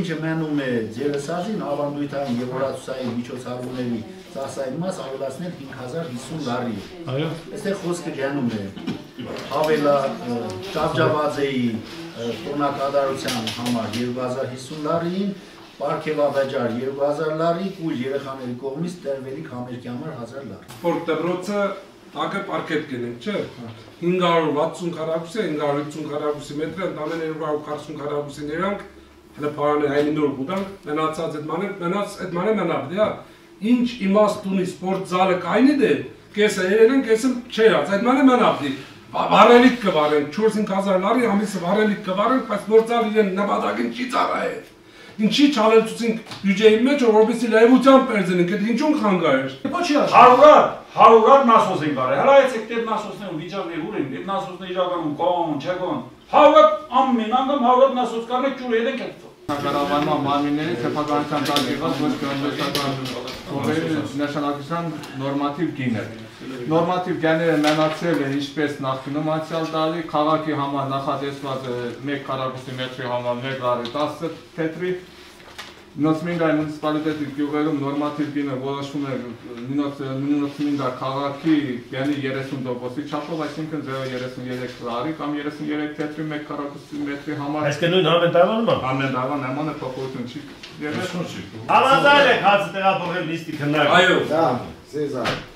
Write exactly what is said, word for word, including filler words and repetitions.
ինչը մենում է ձերեսազին, ավանդույթային և օրացուսային միջոցառումների ծախսային մաս ավելացնել հինգ հազար հիսուն լարի։ Այստեղ խոսքը գանում է հավելա ճավճավաձեի տոնակատարության համար երկու հազար հիսուն լարին, պարգևավեճար երկու հազար լարի, կույր երեխաների կողմից տրվելիք համերգի համար հազար լարի։ Որ դպրոցը ակը պարկետ կենենք, չէ, հինգ հարյուր վաթսուն քառակուսի, հինգ հարյուր ութսուն քառակուսի մետրը, ընդամենը երկու հարյուր քառսուն քառակուսի neրանք, հələ պարանը հայնի նոր կուտանք, մենացած այդ մանը, մենաց այդ մանը մենապ դե, ինչ իմաստ ունի սպորտ զալը կայնի դե, կեսը երեն, կեսը չերած, այդ մանը մենապ դի, վարելիք կվարենք, չորս-հինգ հազար լարի ամիսը վարելիք կվարենք, բայց նոր զալ իրեն նպատակին չի ծառայել։ Ինչի չավելցուցինք բյուջեի մեջ, որպեսզի լայվությամբ պերձենենք, այդ ինչուն խանգար էր։ հարյուր հարյուր նասոս ենք արել, հələ այցեք դեր նասոսներում վիճակներ ուր ենք, այդ նասոսներ իրականում կոն, չեկոն, հարյուր ամեն անգամ հարյուր նասոս կարնեք ջուրը ետենք է տվող։ Կառավարման մարմինների սեփականության տակ եղած ոչ գյուղատնտեսական խորհրդի նշանակության նորմատիվ գիներ։ Նորմատիվ գիները մենացել են ինչպես նախկինում անցյալ տարի, քաղաքի համար նախատեսված մեկ քառակուսի մետրի համար մեկ լարի տասը թեթրի, Նոցմինգայի մունիցիպալիտետի գյուղերում նորմատիվ գինը որոշվում է Նոցմինգա քաղաքի գինի երեսուն տոկոսի չափով, այսինքն զրո երեսունյերեք լարի կամ երեսունյերեք թեթրի մեկ քառակուսի մետրի համար։ Այսինքն նույն համենտայվանում է։ Համենտայվան նման է փոփոխություն չի։ Համաձայն եք հացը տեղափոխել լիստի քննարկել։ Այո։ Դա, Սեզար։